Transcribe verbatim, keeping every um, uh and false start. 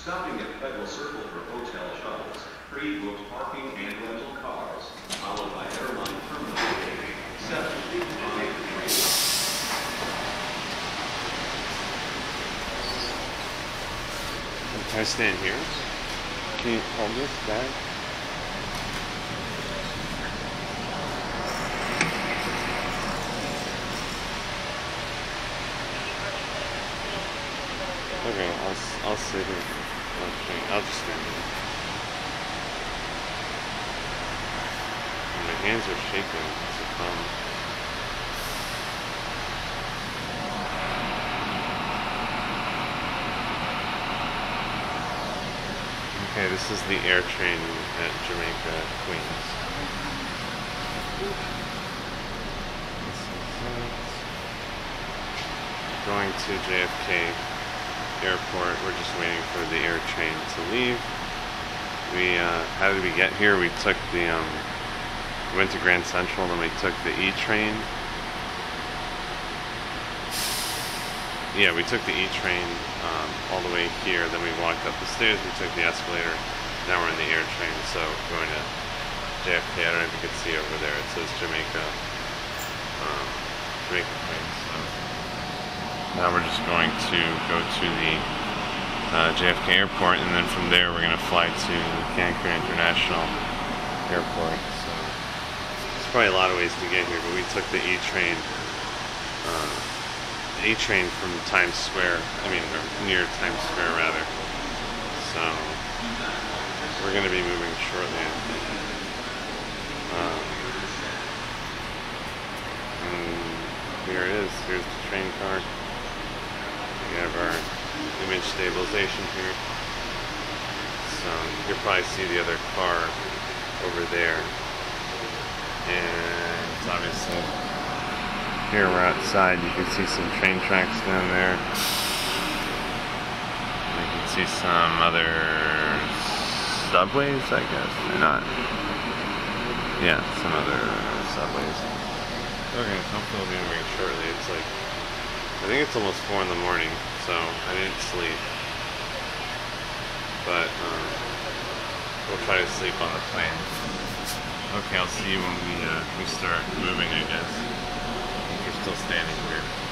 Stopping at Federal Circle for hotel shuttles, pre-booked parking and rental cars, followed by airline terminal gate seven fifty-five three. Can I stand here? Can you hold this bag? Okay, I'll, I'll sit here. Okay, I'll just stand here. My hands are shaking. It's a problem. Okay, this is the AirTrain at Jamaica, Queens. Going to J F K Airport. We're just waiting for the AirTrain to leave. We, uh, how did we get here? We took the, um, we went to Grand Central, then we took the E-Train. Yeah, we took the E-Train um, all the way here, then we walked up the stairs, we took the escalator, now we're in the AirTrain, so going to J F K. I don't know if you can see over there, it says Jamaica, um, Jamaica Queens. So now we're just going to go to the uh, J F K airport, and then from there we're going to fly to Cancun International Airport. So there's probably a lot of ways to get here, but we took the E-Train. Uh, A-Train from Times Square, I mean, or near Times Square rather. So, we're going to be moving shortly, I think. Um, and here it is, here's the train car. We have our image stabilization here. So, you'll probably see the other car over there. And it's obviously... Here we're outside, you can see some train tracks down there. You can see some other subways, I guess. They're not. Yeah, some other subways. Okay, hopefully we'll be moving shortly. It's like, I think it's almost four in the morning, so I didn't sleep. But um, we'll try to sleep on the plane. Okay, I'll see you when we, uh, we start moving, I guess. We're still standing here.